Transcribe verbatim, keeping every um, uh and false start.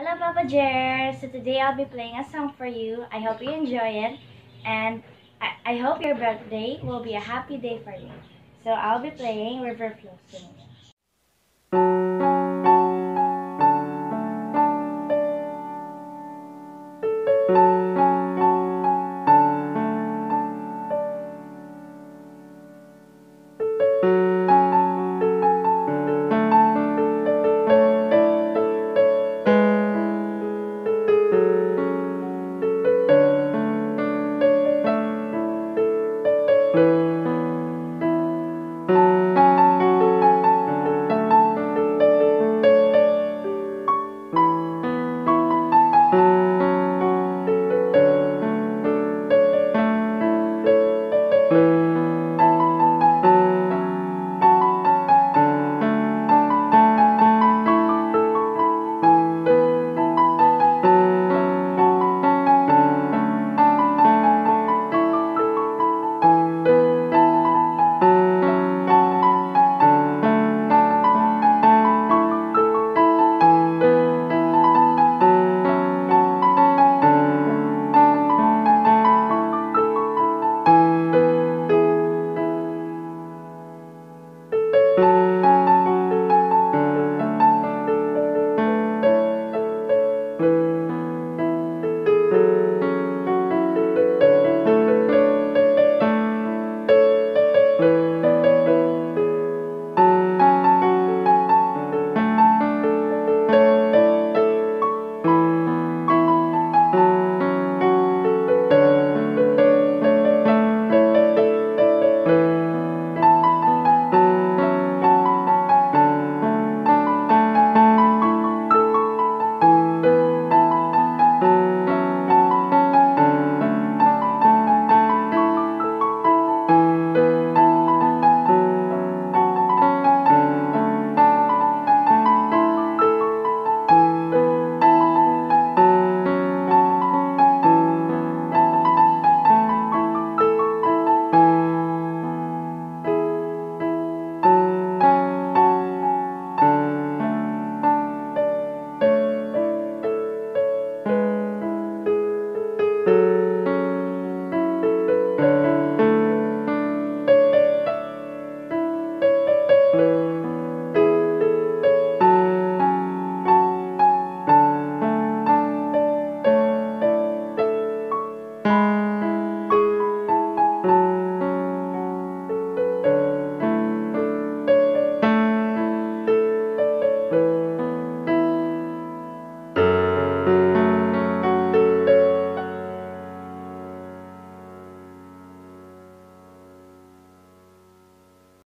Hello, Papa Jer. So today I'll be playing a song for you. I hope you enjoy it, and I, I hope your birthday will be a happy day for you. So I'll be playing River Flows to Me.